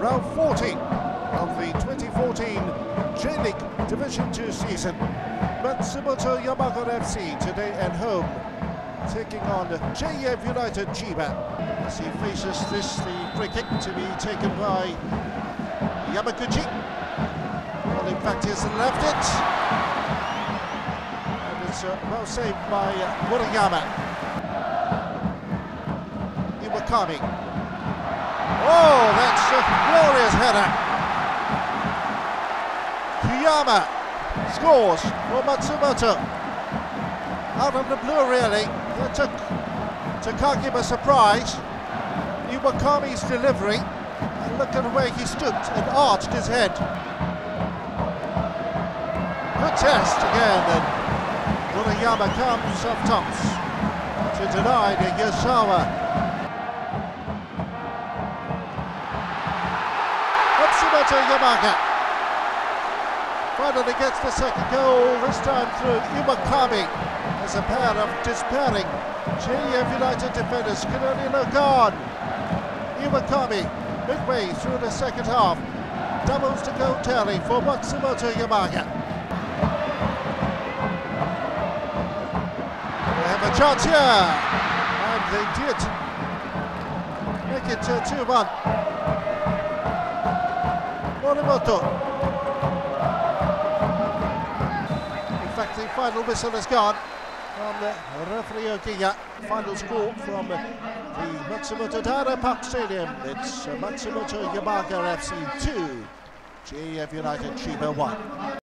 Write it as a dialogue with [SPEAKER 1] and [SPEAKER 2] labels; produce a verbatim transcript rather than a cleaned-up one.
[SPEAKER 1] round forty of the twenty fourteen J-League Division two season. Matsumoto Yamaga F C today at home, taking on J E F United Chiba. As he faces this, the free kick to be taken by Yamaguchi. Well, in fact, he's left it. And it's uh, well saved by uh, Morimoto. Iwakami. Oh, that's a glorious header. Kiyama scores for Matsumoto. Out of the blue, really. That took Takagi by surprise. Iwakami's delivery. And look at the way he stooped and arched his head. Good test again, and Morimoto comes off tops to deny the Yasawa. Matsumoto Yamaga finally gets the second goal, this time through Iwakami, as a pair of despairing J E F United defenders can only look on. Iwakami, midway through the second half, doubles the goal tally for Matsumoto Yamaga. They have a chance here, and they did make it two one. Morimoto. In fact, the final whistle has gone from the referee Ogiya. Final score from the Matsumoto Dara Park Stadium. It's Matsumoto Yamaga F C two, J E F United Chiba one.